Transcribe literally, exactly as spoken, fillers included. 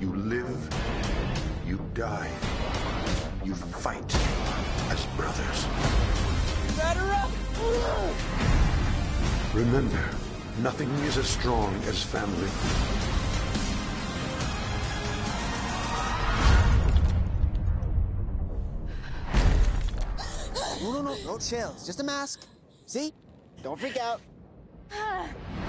You live, you die, you fight as brothers. Batter up! Remember, nothing is as strong as family. No, no, no, no chills. Just a mask. See? Don't freak out.